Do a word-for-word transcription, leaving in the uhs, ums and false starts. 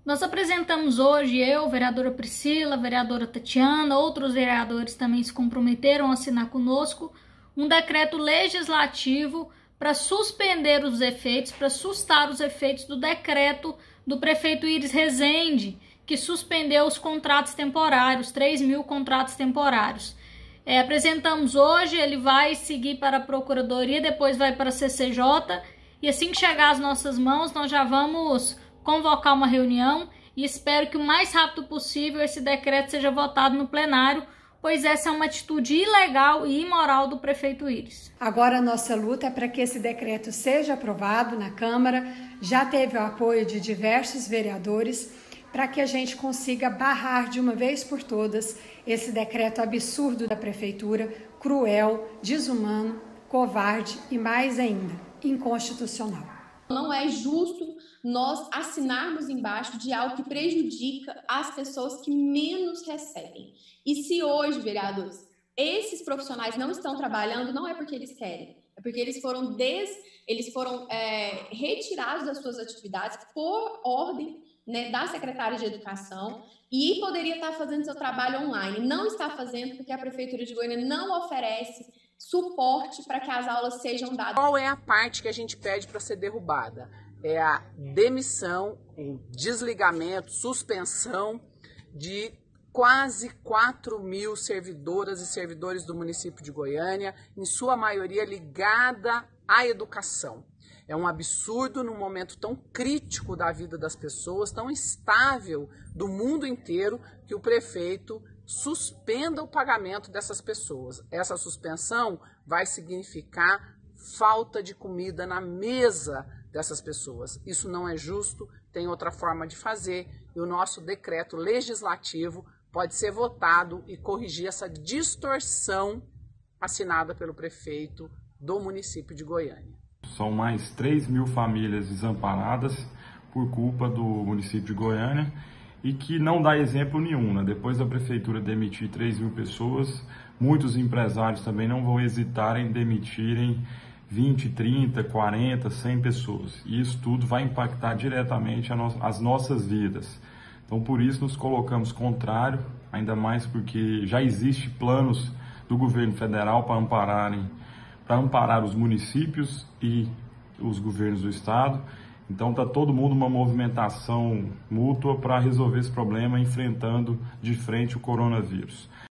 Nós apresentamos hoje, eu, vereadora Priscila, vereadora Tatiana, outros vereadores também se comprometeram a assinar conosco, um decreto legislativo para suspender os efeitos, para sustar os efeitos do decreto do prefeito Iris Rezende, que suspendeu os contratos temporários, três mil contratos temporários. É, apresentamos hoje, ele vai seguir para a Procuradoria, depois vai para a C C J, e assim que chegar às nossas mãos, nós já vamos convocar uma reunião e espero que o mais rápido possível esse decreto seja votado no plenário, pois essa é uma atitude ilegal e imoral do prefeito Iris. Agora a nossa luta é para que esse decreto seja aprovado na Câmara, já teve o apoio de diversos vereadores, para que a gente consiga barrar de uma vez por todas esse decreto absurdo da prefeitura, cruel, desumano, covarde e mais ainda, inconstitucional. Não é justo nós assinarmos embaixo de algo que prejudica as pessoas que menos recebem. E se hoje, vereadores, esses profissionais não estão trabalhando, não é porque eles querem, é porque eles foram, des, eles foram é, retirados das suas atividades por ordem, né, da secretária de Educação, e poderia estar fazendo seu trabalho online. Não está fazendo porque a Prefeitura de Goiânia não oferece suporte para que as aulas sejam dadas. Qual é a parte que a gente pede para ser derrubada? É a demissão, o desligamento, suspensão de quase quatro mil servidoras e servidores do município de Goiânia, em sua maioria ligada à educação. É um absurdo num momento tão crítico da vida das pessoas, tão instável do mundo inteiro, que o prefeito suspenda o pagamento dessas pessoas. Essa suspensão vai significar falta de comida na mesa dessas pessoas. Isso não é justo, tem outra forma de fazer, e o nosso decreto legislativo pode ser votado e corrigir essa distorção assinada pelo prefeito do município de Goiânia. São mais três mil famílias desamparadas por culpa do município de Goiânia e que não dá exemplo nenhum, né? Depois da prefeitura demitir três mil pessoas, muitos empresários também não vão hesitar em demitirem vinte, trinta, quarenta, cem pessoas. E isso tudo vai impactar diretamente as nossas vidas. Então, por isso, nos colocamos contrário, ainda mais porque já existe planos do governo federal para ampararem para amparar os municípios e os governos do estado. Então está todo mundo uma movimentação mútua para resolver esse problema, enfrentando de frente o coronavírus.